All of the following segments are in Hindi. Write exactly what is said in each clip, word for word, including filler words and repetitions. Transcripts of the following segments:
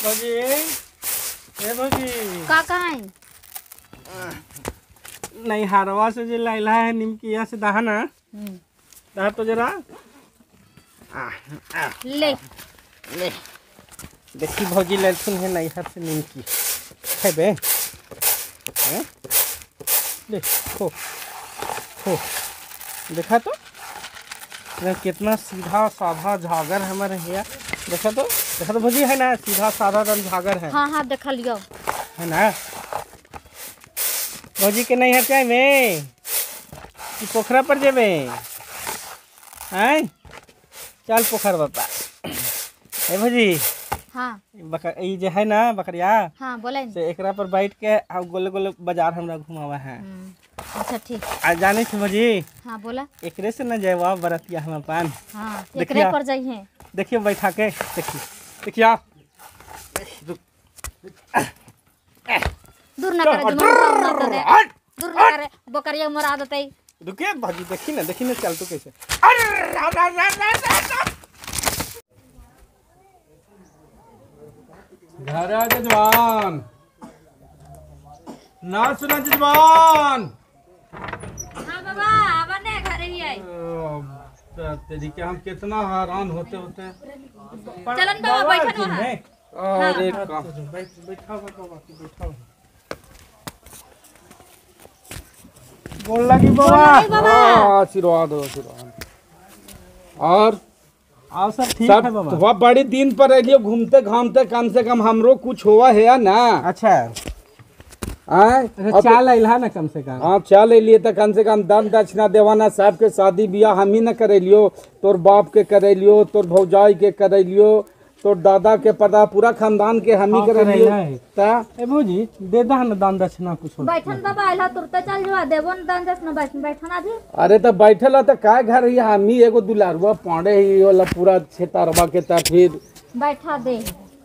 भौजी ए भौजी का कहाँ नहीं हारवा से जो लाइला है निमकिया से दहा ना दहा तो जरा आ, आ, ले ले देखी भौजी ललथुन है नहीं हाथ से निमकी खेबे हैं ले खो खो देखा तो ये कितना सीधा साधा झागर हमारे है देखा तो देखा तो भौजी है ना सीधा साधा रंग झागर है। हाँ हाँ देख लियो है ना भौजी के नहीं है चाय में कि पोखरा पर जेबे हैं चल पोखर बापा ए भौजी हाँ बकर ये जो है ना बकरिया हाँ बोले से एकरा पर बैठ के हम गोले गोले बाजार हमरा घुमावा है। अच्छा ठीक आ जाने से भौजी हाँ बोला एकरे से न जावा बरतिया हम पान हाँ देखिए एकरे पर जाइए देखिए बैठा के देखिए देखिए दूर ना करे जुम्मन ना कर दे दूर ना करे बकरिया मरा देते रुके भौजी देखी ना देखी ना चल तू कैसे अरे रा रा रा रा रा घर आ जजवान ना सुना जजवान हाँ बाबा बने घर ही आई तेरी के हम कितना हैरान होते होते चलन बाबा बैठो वहाँ अरे का बैठ बैठा बाबा बैठा बोल लगी बाबा आशीर्वाद आशीर्वाद और आओ सब ठीक है बाबा वह बड़े दिन पर अलियो घूमते घामते कम से कम हमरो कुछ हुआ है या ना। अच्छा आए चाल अइला ना कम से कम हाँ चाल लिए तो कम से कम दान दक्षिणा देवाना साहब के शादी बियाह हम ही न करेलियो तोर बाप के करेलियो तोर भौजाई के करेलियो तोर दादा के पता पूरा खानदान के हम ही करेलियो ता ए भौजी दे दा ना दान दक्षिणा कुछ बैठन बाबा आइला तुरते चल जवा देबो न दान दक्षिणा बैठ बैठना भी अरे तो बैठल तो काय घर ही हम ही एगो दुलारुआ पाड़े ही वाला पूरा छेतारवा के ता फिर बैठा दे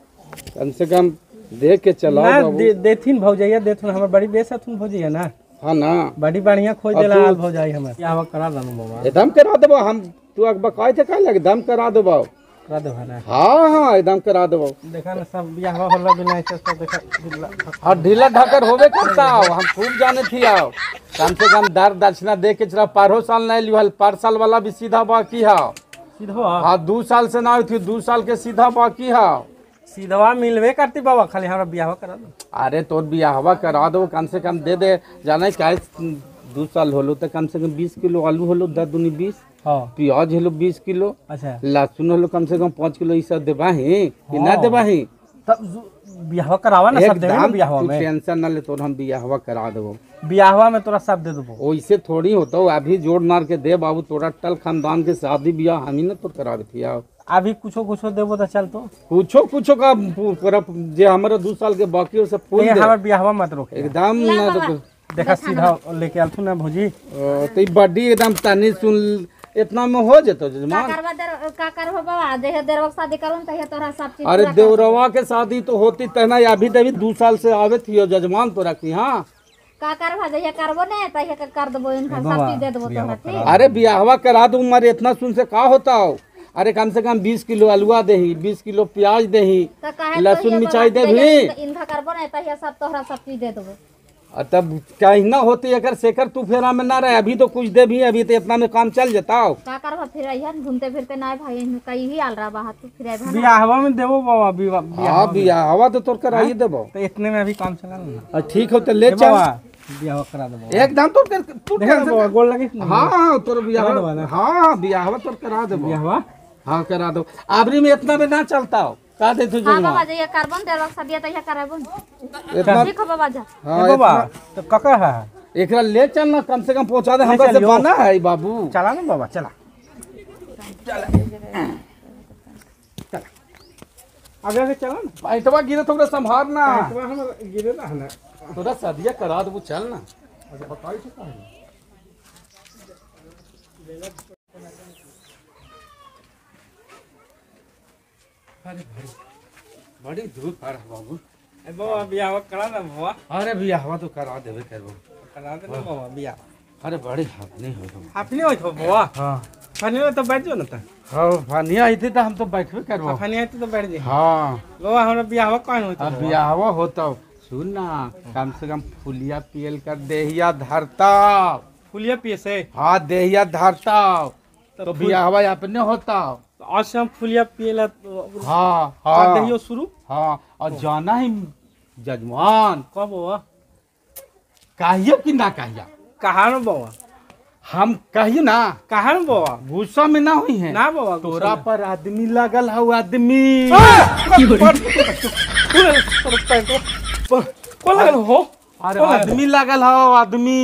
कम से कम देख के चलाओ ना दे, देथिन भौजैया देथुन हमर बड़ी बेसथुन भौजैया ना हाँ ना बड़ी बढ़िया खोज देला भौजाई हमर क्या करा दनु बाबा एकदम करा देबो हम तू अकबा कहे थे का लगे दम करा देबो करा देबो ना हाँ हाँ एकदम करा देबो देखा ना सब बियाह होला बिना से सब देखा और ढीला ढाकर होबे करता हो हम खूब जाने थी आओ कम से कम दर दक्षिणा दे के चला पारो साल नहीं लियो पार साल वाला भी सीधा बाकी है सीधा हाँ दो साल से ना थी दो साल के सीधा बाकी है सीधवा मिलवे करती बाबा खाली हमरा बियाह करा दो अरे तोर बियाहवा करा दो कम से कम दे दे जाने क्या दो साल होलो तो कम से कम बीस किलो आलू होलो दस दूनी बीस हाँ प्याज होलो बीस किलो अच्छा लहसुन होलो कम से कम पाँच किलो ये सब देबा ही कि ना देबा ही तब बियाह करावा ना सब देबे बियाहवा में टेंशन ना ले तोर हम बियाहवा करा देबो बियाहवा में तोरा सब दे देबो वैसे थोड़ी होता हो अभी जोड़ मार के दे बाबू तोरा टल खानदान के शादी बियाह हम ही ना तो करावे थी आओ अभी कुछो कुछो देबो तो चल तो कुछो कुछो का पूरा जे हमारा दो साल के बाकी सब पूछ दे हमर बियाहवा मत रोक एकदम ना देखा सीधा लेके आलथु ना भौजी तो बड्डी एकदम तनी सुन इतना में हो जतो जजमान का करवा देर का करवा बाबा देह देरवा शादी करन त तोरा सब चीज अरे देवरवा के शादी तो होती तना अभी तभी दो साल से आवे थी जजमान तो रखी हाँ का करवा दे करबो ने त ये कर देबो इनका सब चीज दे देबो तोरा ठीक अरे बियाहवा करा दूं मरे इतना सुन से का होता हो अरे कम से कम बीस किलो आलुआ देही बीस किलो प्याज देही लहसुन मिर्चाई दे भी इनका करबो ने त ये सब तोरा सब चीज दे देबो तब कहीं ना होती अगर शेखर तू फेरा में ना रहे अभी तो कुछ दे भी अभी तो इतना में काम चल जाता हो का करवा फिर अइहन घूमते फिरते ना भाई कई ही आल रहा बाहर तू फिर आइबा बियाहवा में देबो बाबा बियाह हां बियाहवा तो तोर कराई देबो तो इतने में अभी काम चला ना ठीक हो तो ले चल बियाह करा देबो एकदम तोर तू देखा गोल लगे हां हां तोर बियाह हां हां बियाहवा तोर करा देबो बियाहवा हां करा दो आबरी में इतना में ना चलता हो का दे तू हां बाबा ये कार्बन देलक सदिया त ये कराबो इतना ठीक हो बाबा जा हां बाबा तो कका है एकरा ले चल ना कम से कम पहुंचा दे हमरा से बना है बाबू चला ना बाबा चला चला चला आगे आगे चला ना पैटवा गिरे थोड़ा संभालना पैटवा हम गिरे ना ना थोड़ा सदिया करा दो चल ना अच्छा बताई तो का अरे बड़ी धूप आ रहा बाबू ए बाबा बियाह करा ना बाबा अरे बियाहवा तो करा देबे करबो करा दे ना बाबा बियाह अरे बड़ी हाथ नहीं हो अपने होई तो बाबा हां फनिया तो बैठ जाओ ना ता हाँ फनिया आई थी तो हम तो बैठबे करबो फनिया तो बैठ जाए हाँ बाबा हमरा बियाह कौन होता अब बियाहवा होता सुन ना कम से कम फुलिया पियल कर देहिया धरता फुलिया पिए से हाँ देहिया धरता तो बियाहवा अपने होता आज से हम फुलिया पिएला हाँ कर हाँ दहियो शुरू हाँ और जाना ही जजमान कब बाबा कहियो कि ना कहिया कहाँ ना बाबा हम कहिए ना कहाँ ना बाबा गुस्सा में ना हुई है ना बाबा तोरा पर आदमी लगल हो आदमी को लगल हो अरे आदमी लगल हो आदमी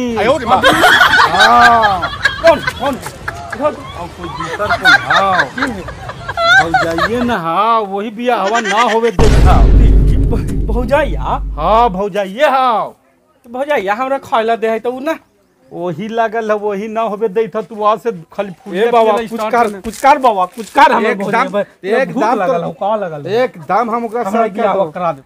हाँ कौन कौन और कोई दूसर कौन हाँ हो जाइए ना हाँ वही बिया हवा ना होवे देखा भौजाइया हाँ भौजाइए हाँ भौजाइया हमरा खाइला दे है तो उ ना वही लगल है वही ना होवे देता तू वहां से खाली फूल ए बाबा कुछ कर कुछ कर बाबा कुछ कर हमरा एकदम एकदम लगल हो का लगल एकदम हम ओकरा हमरा से बियाह करा दे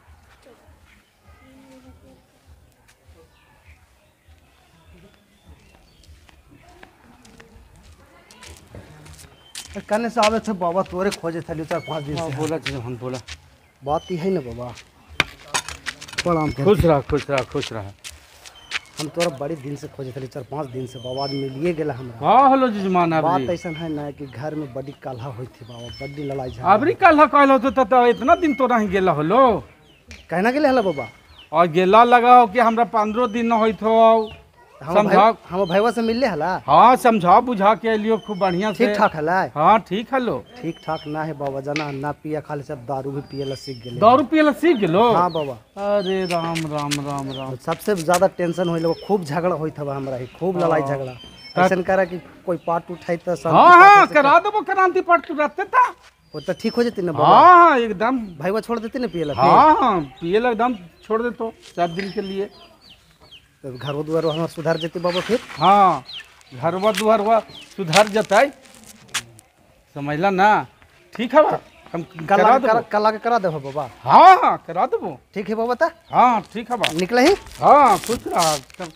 कने से आवे थे बाबा तोरे खोजे थली चार पाँच दिन से बोला हम बोला बात ही है ना बाबा प्रणाम कर खुश रह खुश रह खुश रह हम तोरा बड़ी दिन से खोजे थली चार पाँच दिन से बाबा मिलिए गेला हमरा हाँ हेलो जजमान बात अबरी ऐसा है ना कि घर में बड़ी काल्हा हुई थी बाबा बड़ी लड़ाई झगड़ा अबरी कल कहल होतो त त इतना दिन तो रह गेला होलो कहना गेले हला बाबा और गेला लगा हो कि हमरा पंद्रह दिन न होइत हो हम समझाओ हम भैया से मिलले हला हाँ समझाओ बुझा के लियो खूब बढ़िया से ठीक ठाक हला हाँ ठीक हेलो ठीक ठाक ना है बाबा जना ना पिया खाली सब दारू भी पिए ला सीख गेले दारू पियला सीख गेलो हाँ बाबा अरे राम राम राम राम सबसे ज्यादा टेंशन होइले खूब झगड़ा होइत हवा हमरा ही खूब लड़ाई झगड़ा ऐसा करा कि कोई पार्ट उठाई तो सब हाँ हाँ करा देबो क्रांति पाठ तू रहते था वो तो ठीक हो जती ना बाबा हाँ हाँ एकदम भैया छोड़ देती ना पिए ला हाँ हाँ पियला एकदम छोड़ दे तो सात दिन के लिए तो घर दुआर हमारा सुधार जेती बाबा फिर हाँ घरवा दुआरवा सुधर जतई समझला ना ठीक है बा हम कल करा आके देबो करा कल आके करा दे बाबा हाँ हाँ करा देबो ठीक है बाबा ता हाँ ठीक है बा निकले ही हाँ खुश रहा सब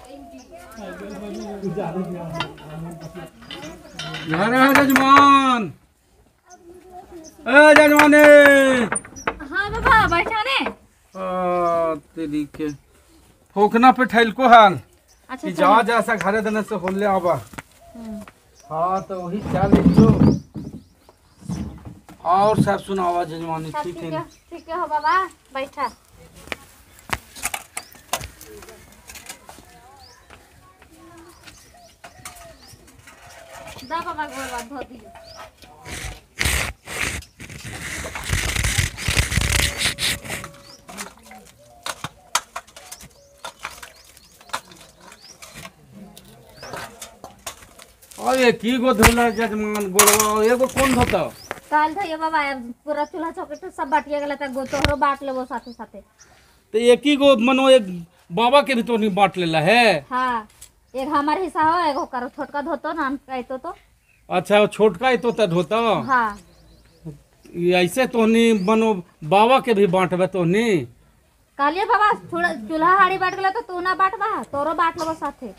यार है जजमान ए जजमाने हाँ बाबा बैठा ने आ तेरी के फोकना पे ठैलको हाल अच्छा कि जा जा सा घरे देने से होले आबा हाँ तो वही चल जो और सब सुनावा जजमानी अच्छा, ठीक ठीक है है ठीक है हो बाबा बैठा दा बाबा गोर बात धो दियो अरे की गो धोला जजमान गोलवा एगो कौन धोता काल धइयो बाबा यार पूरा चूल्हा चौकट सब बाटिया गेला त गो तोहरो बाट लेबो साथे साथे तो एक ही गो मनो एक बाबा के भी तो नहीं बांट लेला है हाँ एक हमार हिस्सा हो एगो करो छोटका धोतो नान कहतो तो अच्छा वो छोटका ही तो तद होता हाँ ये ऐसे तो नहीं मनो बाबा के भी बांटबे तो नहीं कालिए बाबा थोड़ा चूल्हा हाड़ी बाट गेला तो तू ना बाट बा तोरो बाट लेबो साथे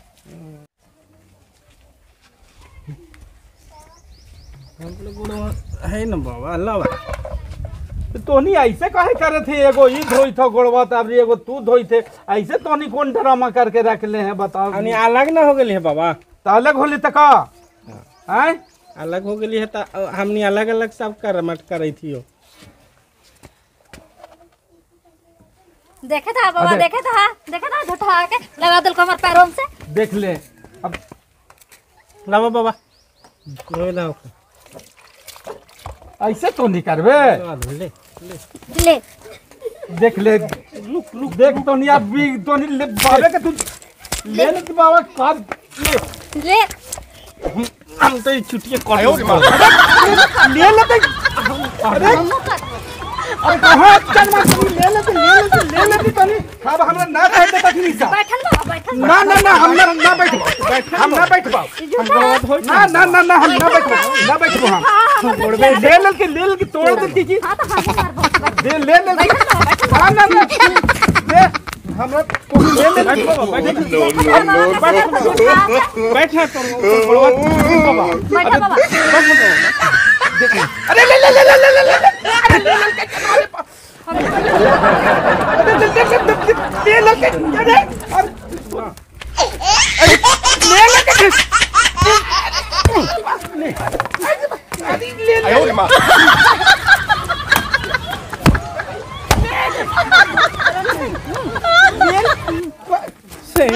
है ना बाबा अल्लाह बा तो नहीं ऐसे काहे करे थे एगो ई धोई था गोड़वा तब एगो तू धोई थे ऐसे तो नहीं कौन ड्रामा करके रख ले हैं बताओ अनि अलग ना हो गेली है बाबा तो अलग होली तक का हैं अलग हो गेली है त हमनी अलग अलग सब कर मत करई थी देखे था बाबा देखे था देखे था झूठा के लगा दिल कमर पैरों से देख ले अब लावा बाबा कोई लाओ ऐसे तो नहीं करबे ले ले देख ले लुक लुक देख तो नहीं अब भी तो नहीं ले बाबे के तू ले ले तू बाबा का ले ले हम तो छुट्टियां कर ले ले ले अरे अरे कहां चल मत ले ले ले ले ले ले तो नहीं अब हमरा ना कहे देता कि नहीं सा बैठल बाबा बैठल ना ना ना हम ना ना बैठ हम ना बैठ पाओ ना ना ना ना हम ना बैठ ना बैठ हम ले ले के ले ले के तोड़ दे की हां तो हां मार दे ले ले बैठल बाबा बैठल हां ना ना ले हमरा को ले ले बैठ बाबा बैठ बैठ ना तो गोड़वा बाबा बैठा बाबा अरे ले ले ले ले ले ले अरे ले ले ले ले अरे आयो रे मां से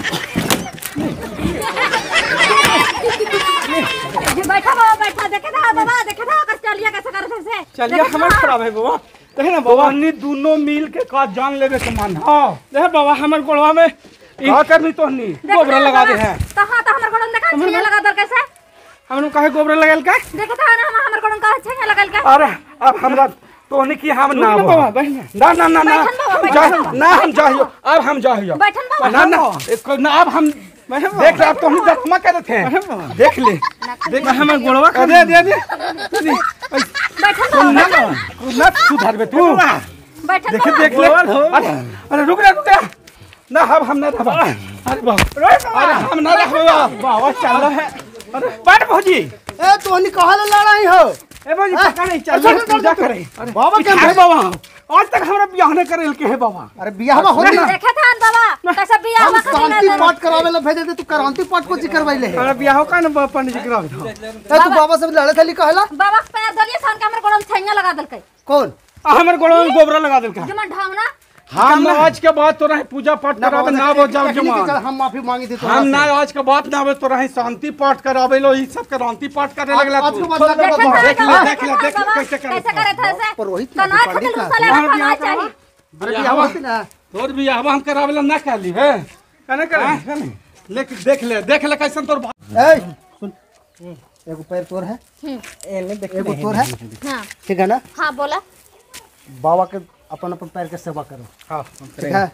बैठा बाबा बैठा देखे ना बाबा देखे ना कर चलिया कैसे कर से चलिए हमर खराब है बाबा देखे ना बाबा बाबा दोनों मिल के का जान लेवे के मन हां देखे बाबा हमर गोड़वा में का करनी तोहनी गोबरा लगा दे है तो हां तो हमर गोड़न देखा छेया लगा दर कैसे हमनु काहे गोबरा लगाल का देखे तो ना हमर गोड़न का छेया लगल का अरे अब हमरा तोहनी की हम ना बाबा बैठ ना ना ना ना बैठन बाबा, जा- बैठन ना हम जाइयो अब हम जाइयो बैठन बाबा ना ना एक ना अब हम बैठ देख रहे अब तोहनी दसमा करे थे देख ले देख हमर गोड़वा दे दे दे बैठन तू ना बाबा ना सुधार बे तू बैठन देख बाबा देख ले अरे अरे रुक रे रुक रे ना अब हम ना रहबा अरे बाप अरे हम ना रहबा बाबा चल है अरे बैठ भौजी ए तोहनी कहा ले लड़ाई हो ए भौजी पका नहीं चल पूजा करे बाबा के है बाबा आज तक हमरा बियाह नहीं करे के है बाबा अरे बियाह में हो ना देखे था बाबा कैसे बियाह हम हुआ शांति पाठ करावे ला भेजे दे तू क्रांति पाठ को जिक्र करवाइले है हमरा बियाह का ना पंडित जी करा दो ए तू बाबा से लड़े थली कहला बाबा के पैर दलिए सन के हमर गोड़न छेया लगा दलकै कौन हमर गोड़वा में गोबरा लगा देल का जमन ढावना हम आज के बाद तो रहे पूजा पाठ करावे ना हो जाओ जमान हम माफी मांगी थी हम ना आज के बाद ना आवे तो रहे शांति पाठ करावे लो ई सब क्रांति पाठ करे लगला आज तू के बाद ना देखे करबा। था देख ले, बाबा, देख ले, देख ले, बाबा, कैसे करे कैसे करे थे से पुरोहित ना, कनाय पंडित खतल ना। साले हमार कनाय बियाह चाहिए अरे बियाह होती ना तोर भी अब हम करावे ला ना कहली है कने करे लेकिन देख ले देख ले कैसन तोर बात ए सुन एगो पैर तोर है एने देख एगो तोर है हां ठीक है ना हां बोला बाबा के अपन अपन पैर के सेवा करो हां ठीक है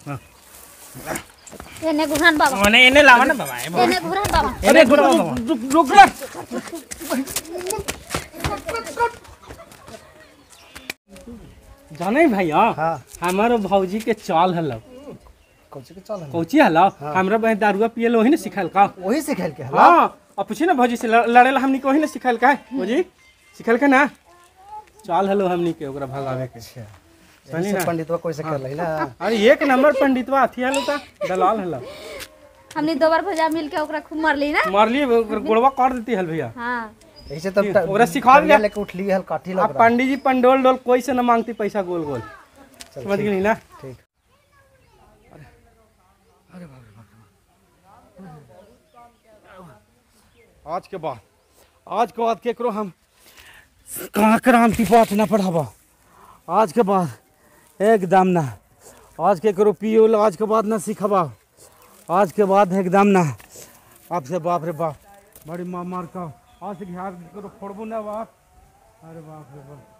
एने गुरहन बाबा ओने एने लावा ना बाबा एने गुरहन बाबा एने रुक रुक रुक ले जाने भैया हां हमारो भौजी के चाल हलो कौची के चल कोची हलो हमरा बहन दारुआ पियल वही ने सिखाल का वही सिखाइल के है हां अब पूछी ना भौजी से लड़े ला हमनी को वही ने सिखाल का भौजी सिखाल का ना चाल हलो हमनी के ओकरा भगावे के सही ना पंडितवा कोई से कर लइला अरे एक नंबर पंडितवा अथी हलो ता दलाल हलो हमनी दो बार भजा मिल के ओकरा खूब मारली ना मारली गोड़वा काट देती हल भैया हां ऐसे तब ओकरा सिखा दिया लेके उठली हल काठी अब लग रहा पंडित जी पंडोल डोल कोई से न मांगती पैसा गोल गोल समझ गई ना ठीक आज के बाद आज के बाद केकरो हम कहाँ क्रांति पाठ ना पढ़ाबा आज के बाद एकदम ना आज केकरो पियो आज के बाद ना सिखाबा आज के बाद एकदम ना आपसे बाप रे बाप बड़ी मार मार का आज से घर करो फोड़बो ना बाप अरे बाप रे बाप